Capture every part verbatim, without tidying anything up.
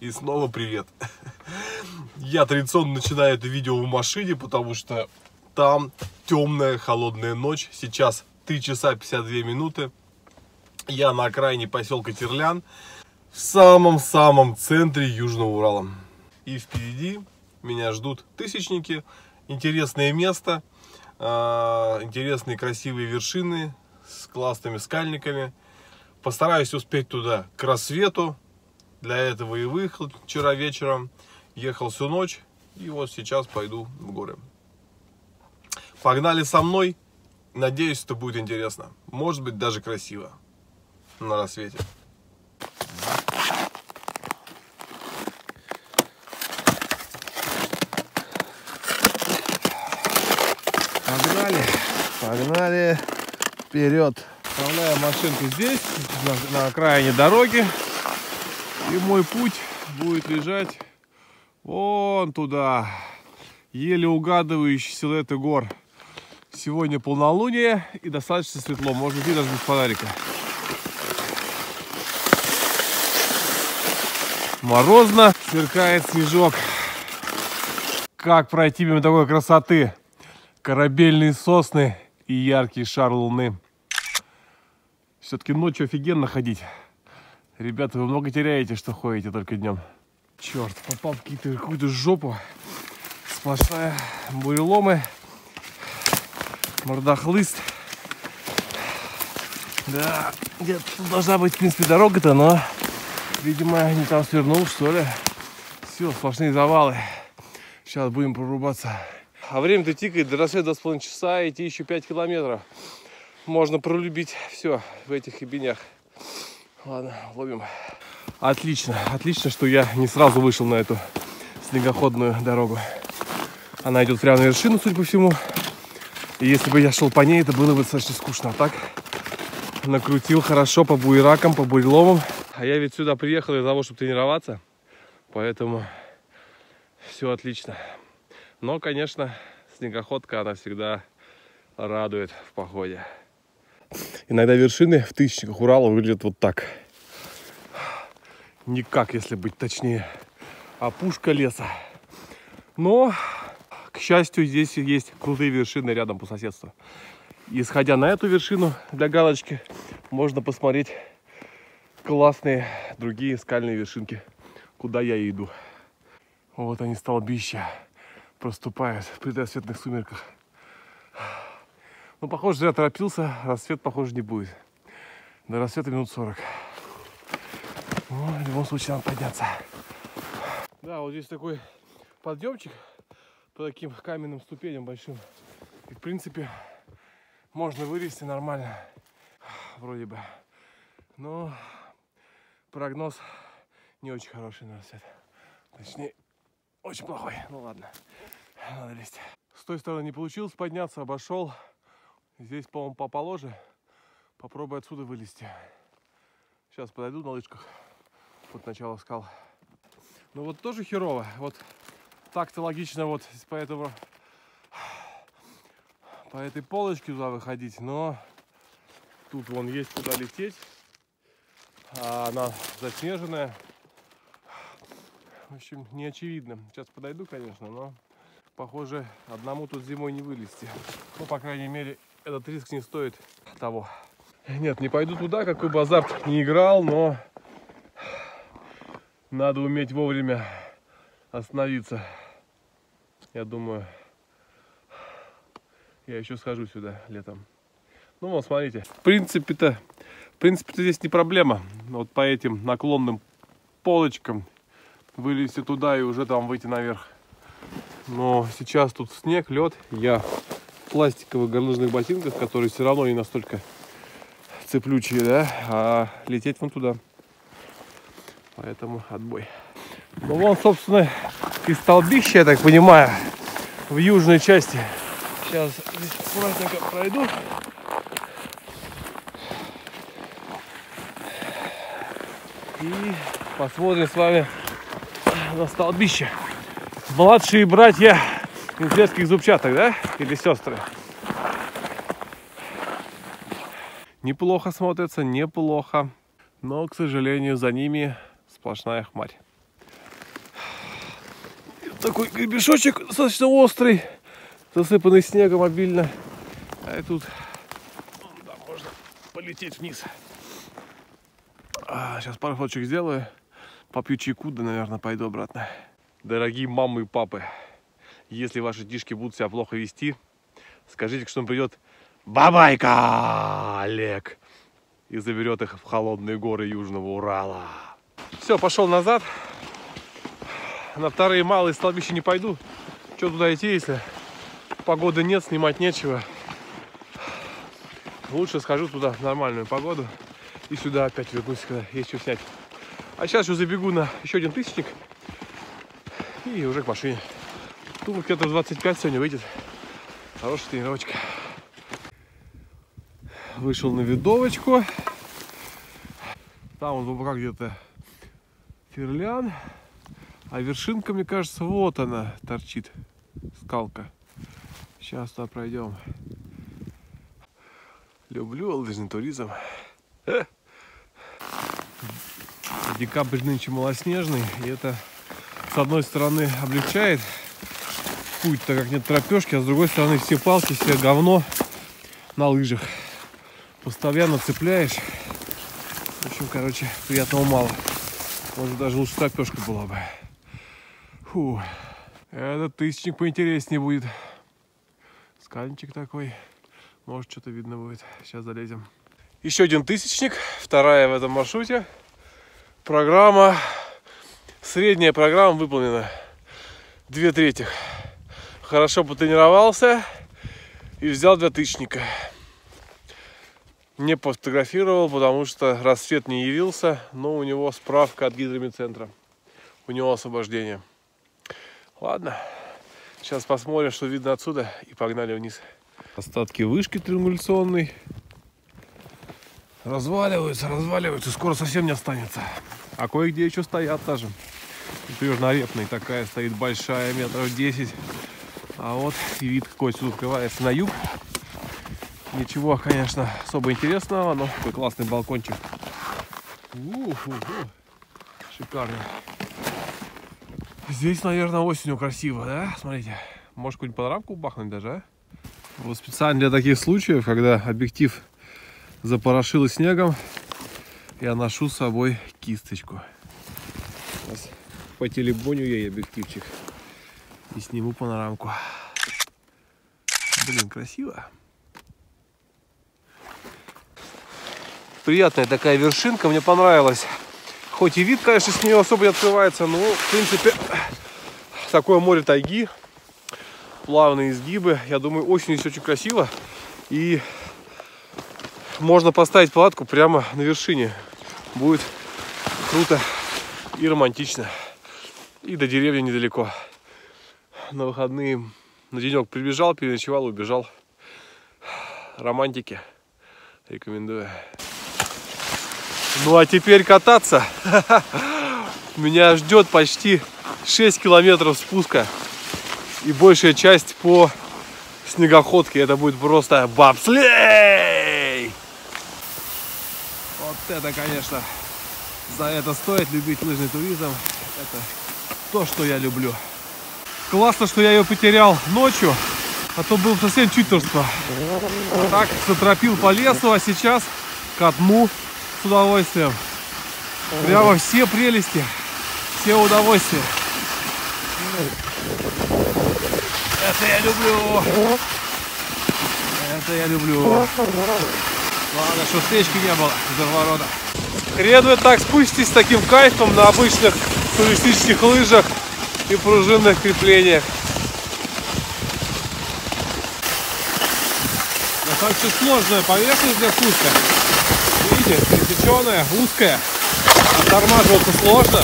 И снова привет. Я традиционно начинаю это видео в машине, потому что там темная холодная ночь. Сейчас три часа пятьдесят две минуты. Я на окраине поселка Терлян, в самом-самом центре Южного Урала. И впереди меня ждут тысячники. Интересное место, интересные красивые вершины с классными скальниками. Постараюсь успеть туда к рассвету. Для этого и выехал вчера вечером. Ехал всю ночь. И вот сейчас пойду в горы. Погнали со мной. Надеюсь, это будет интересно. Может быть, даже красиво. На рассвете. Погнали. Погнали. Вперед. Оставляю машинку здесь, на, на окраине дороги. И мой путь будет лежать вон туда. Еле угадывающие силуэты гор. Сегодня полнолуние и достаточно светло. Можно идти даже без фонарика. Морозно, сверкает снежок. Как пройти мимо такой красоты? Корабельные сосны и яркий шар луны. Все-таки ночью офигенно ходить. Ребята, вы много теряете, что ходите только днем. Черт, попал в какую-то жопу. Сплошная буреломы. Мордохлыст. Да, где-то тут должна быть, в принципе, дорога-то, но, видимо, не там свернул, что ли. Все, сплошные завалы. Сейчас будем прорубаться. А время-то тикает, до рассвета два с половиной часа, идти еще пять километров. Можно пролюбить все в этих ебенях. Ладно, ловим. Отлично, отлично, что я не сразу вышел на эту снегоходную дорогу. Она идет прямо на вершину, судя по всему. И если бы я шел по ней, это было бы достаточно скучно. А так накрутил хорошо по буеракам, по буреломам. А я ведь сюда приехал для того, чтобы тренироваться. Поэтому все отлично. Но, конечно, снегоходка, она всегда радует в походе. Иногда вершины в тысячниках Урала выглядят вот так. Никак, если быть точнее, опушка леса. Но, к счастью, здесь есть крутые вершины рядом по соседству. И, сходя на эту вершину для галочки, можно посмотреть классные другие скальные вершинки, куда я и иду. Вот они, столбища, проступают в предрассветных сумерках. Ну, похоже, я торопился, рассвет, похоже, не будет. До рассвета минут сорок. Ну, в любом случае, надо подняться. Да, вот здесь такой подъемчик по таким каменным ступеням большим. И, в принципе, можно вылезти нормально. Вроде бы. Но прогноз не очень хороший на рассвет. Точнее, очень плохой. Ну, ладно. Надо лезть. С той стороны не получилось подняться, обошел. Здесь, по-моему, поположе. Попробую отсюда вылезти. Сейчас подойду на лыжках. Вот начало скал. Ну вот тоже херово. Вот так-то логично вот по этому, по этой полочке туда выходить. Но тут вон есть куда лететь. А она заснеженная. В общем, не очевидно. Сейчас подойду, конечно, но похоже, одному тут зимой не вылезти. Ну, по крайней мере, этот риск не стоит того. Нет, не пойду туда, какой бы азарт не играл, но надо уметь вовремя остановиться. Я думаю, я еще схожу сюда летом. Ну, вот, смотрите. В принципе-то, в принципе-то здесь не проблема. Вот по этим наклонным полочкам вылезти туда и уже там выйти наверх. Но сейчас тут снег, лед. Я в пластиковых горнолыжных ботинках, которые все равно не настолько цеплючие, да, а лететь вон туда. Поэтому отбой. Ну вон, собственно, и столбище, я так понимаю, в южной части. Сейчас здесь аккуратненько пройду. И посмотрим с вами на столбище. Младшие братья венгерских зубчаток, да? Или сестры? Неплохо смотрятся, неплохо. Но, к сожалению, за ними сплошная хмарь. такой гребешочек достаточно острый, засыпанный снегом обильно. А и тут да, можно полететь вниз. А, сейчас пару фоточек сделаю. Попью чайку, да, наверное, пойду обратно. Дорогие мамы и папы, если ваши детишки будут себя плохо вести, скажите, что он придет бабайка Олег и заберет их в холодные горы Южного Урала. Все, пошел назад. На вторые малые столбища не пойду. Что туда идти, если погоды нет, снимать нечего. Лучше схожу туда в нормальную погоду и сюда опять вернусь, когда есть что снять. А сейчас еще забегу на еще один тысячник и уже к машине. Думаю, где-то в двадцать пять сегодня выйдет. Хорошая тренировочка. Вышел на видовочку. Там вот в боках где-то ферлян. А вершинка, мне кажется, вот она торчит. Скалка. Сейчас туда пройдем. Люблю лыжный туризм. Декабрь нынче малоснежный. И это, с одной стороны, облегчает путь, так как нет тропешки, а с другой стороны, все палки, все говно на лыжах. Постоянно цепляешь. В общем, короче, приятного мало. Может, даже лучше тропешка была бы. Фу. Этот тысячник поинтереснее будет. Скальничек такой. Может, что-то видно будет. Сейчас залезем. Еще один тысячник. Вторая в этом маршруте. Программа. Средняя программа выполнена. Две трети. Хорошо потренировался. И взял два тысячника. Не пофотографировал, потому что рассвет не явился. Но у него справка от гидромедцентра. У него освобождение. Ладно. Сейчас посмотрим, что видно отсюда. И погнали вниз. Остатки вышки триангуляционной. Разваливаются, разваливаются. Скоро совсем не останется. А кое-где еще стоят даже. Например, на Репной такая стоит большая, метров десять. А вот и вид какой сюда открывается на юг. Ничего, конечно, особо интересного, но такой классный балкончик. У-ху-ху. Шикарно. Здесь, наверное, осенью красиво, да? Смотрите. Может, какую-нибудь панорамку бахнуть даже, а? Вот специально для таких случаев, когда объектив запорошило снегом, я ношу с собой кисточку. Сейчас потелебоню ей объективчик и сниму панорамку. Блин, красиво. Приятная такая вершинка, мне понравилась. Хоть и вид, конечно, с нее особо не открывается, но, в принципе, такое море тайги, плавные изгибы. Я думаю, осенью здесь очень красиво. И можно поставить палатку прямо на вершине. Будет круто и романтично. И до деревни недалеко. На выходные на денек прибежал, переночевал, убежал. Романтики. Рекомендую. Ну а теперь кататься. Меня ждет почти шесть километров спуска. И большая часть по снегоходке. Это будет просто бобслей. Вот это, конечно, за это стоит любить лыжный туризм. Это то, что я люблю. Классно, что я ее потерял ночью. А то было совсем читерство. А так затропил по лесу, а сейчас катну с удовольствием. Прямо все прелести, все удовольствия. Это я люблю. Это я люблю. Ладно, что встречки не было из разворота. Хрен вы так спуститесь с таким кайфом на обычных туристических лыжах и пружинных креплениях. Достаточно сложная поверхность для спуска. Видите, пересеченная, узкая. Оттормаживаться сложно.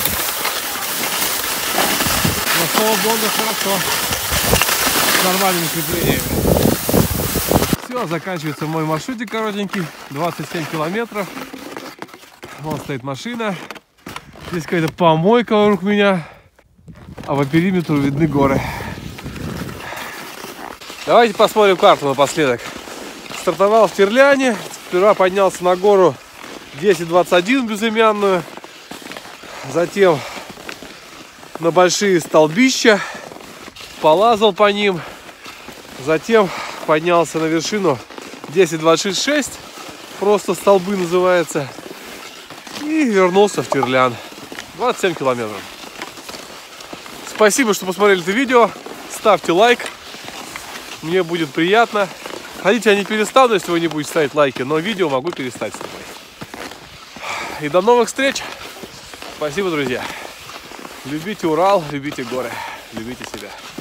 Но свободно хорошо. С нормальными креплениями. Все, заканчивается мой маршрутик коротенький. двадцать семь километров. Вон стоит машина. Здесь какая-то помойка вокруг меня. А по периметру видны горы. Давайте посмотрим карту напоследок. Стартовал в Терляне. Сперва поднялся на гору десять двадцать один безымянную. Затем на большие столбища. полазал по ним, затем поднялся на вершину десять двадцать шесть, просто столбы называется, и вернулся в Тверлян. двадцать семь километров. Спасибо, что посмотрели это видео. Ставьте лайк, мне будет приятно. Хотите, я не перестану, если вы не будете ставить лайки, но видео могу перестать снимать. И до новых встреч. Спасибо, друзья. Любите Урал, любите горы, любите себя.